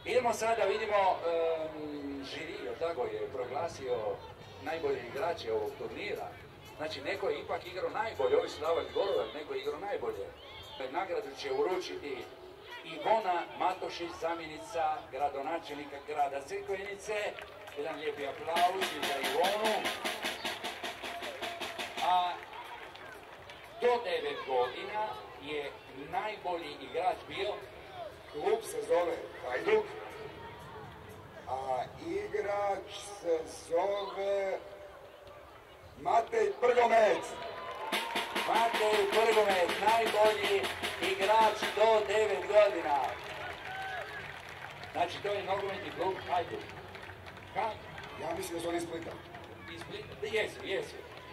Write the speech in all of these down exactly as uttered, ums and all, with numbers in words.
Idemo sada, vidimo, um, žiri, tako je proglasio najbolje igrače ovog turnira. Znači, neko je ipak igrao najbolje, ovi su davali golove, neko je igrao najbolje. Nagradu će uručiti Ivona Matošić, zamjenica gradonačelnika grada Crikvenice. Jedan lijepi aplauz za Ivonu. A do devet godina je najbolji igrač bio. Klub se zove Hajduk, a igrač se zove Matej Prgomec. Matej Prgomec, najbolji igrač do devet godina. Znači, to je nogometni klub Hajduk. Ja mislim da su oni iz Splita. Iz Splita, jesu, jesu.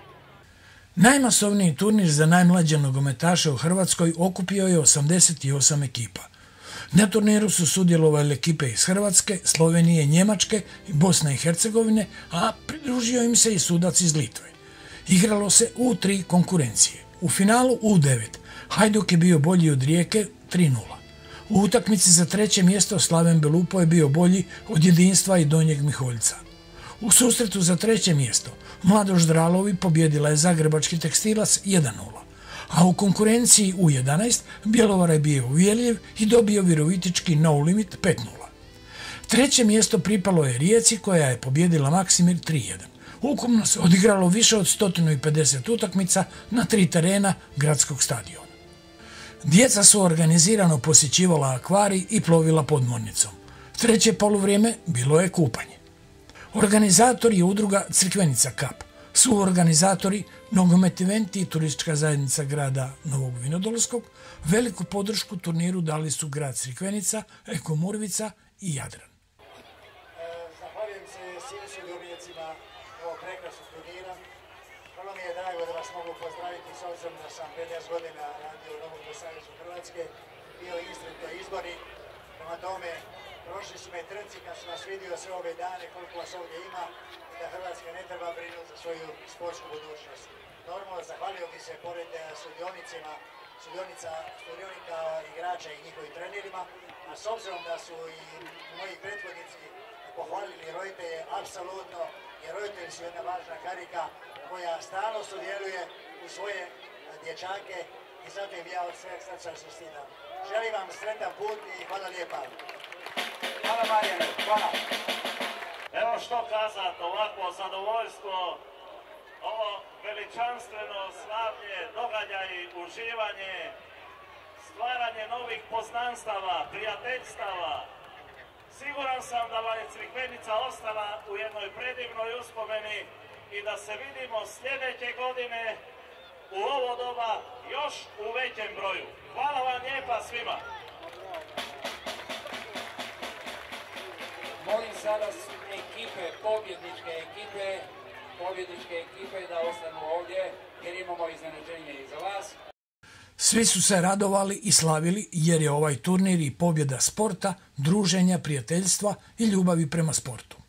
Najmasovniji turnir za najmlađe nogometaše u Hrvatskoj okupio je osamdeset osam ekipa. Na turniru su sudjelovali ekipe iz Hrvatske, Slovenije, Njemačke i Bosne i Hercegovine, a pridružio im se i sudac iz Litve. Igralo se u tri konkurencije. U finalu U devet Hajduk je bio bolji od Rijeke tri nula. U utakmici za treće mjesto Slaven Belupo je bio bolji od Jedinstva i Donjeg Miholjca. U susretu za treće mjesto Mladoš Dralovi pobjedila je Zagrebački Tekstilac jedan nula. A u konkurenciji U jedanaest Bjelovar je bio uvjerljiv i dobio Virovitički No Limit pet nula. Treće mjesto pripalo je Rijeci koja je pobjedila Maksimir tri jedan. Ukupno se odigralo više od sto pedeset utakmica na tri terena gradskog stadiona. Djeca su organizirano posjećivala akvarij i plovila podmornicom. Treće poluvrijeme bilo je kupanje. Organizator je udruga Crikvenica Cup. Suorganizatori Nogomet Eventi i Turistička zajednica grada Novog Vinodolskog. Veliku podršku turniru dali su grad Crikvenica, Eko Murvica i Jadran. Zahvaljujem se svim sudionicima ovog prekrasnog turnira. Vrlo mi je drago da vas mogu pozdraviti s obzirom da sam petnaest godina radio u Nogometnom savezu Hrvatske, bio instruktor izbori. Prema tome, prošli su me trci kad sam vas vidio sve ove dane koliko vas ovdje ima i da Hrvatska ne treba brinuti za svoju sportsku budućnost. Normalno, zahvalio bi se pored sudionicima, sudionica, sudionika, igrača i njihovim trenerima, a s obzirom da su i moji prethodnici pohvalili roditelje, apsolutno, jer roditelji su jedna važna karika koja stalno sudjeluje u svoje dječake i zato im ja od sveg srca čestitam. Želim vam sretan put i hvala lijepa. Hvala Marijane, hvala. Evo što kazat, ovakvo zadovoljstvo, ovo veličanstveno slavlje, događaji, uživanje, stvaranje novih poznanstava, prijateljstava. Siguran sam da vam je Crikvenica ostala u jednoj predivnoj uspomeni i da se vidimo sljedeće godine u ovo doba još u većem broju. Hvala vam lijepa svima. Molim sada ekipe, pobjedničke ekipe, pobjedničke ekipe da ostanu ovdje jer imamo iznenađenje i za vas. Svi su se radovali i slavili jer je ovaj turnir i pobjeda sporta, druženja, prijateljstva i ljubavi prema sportu.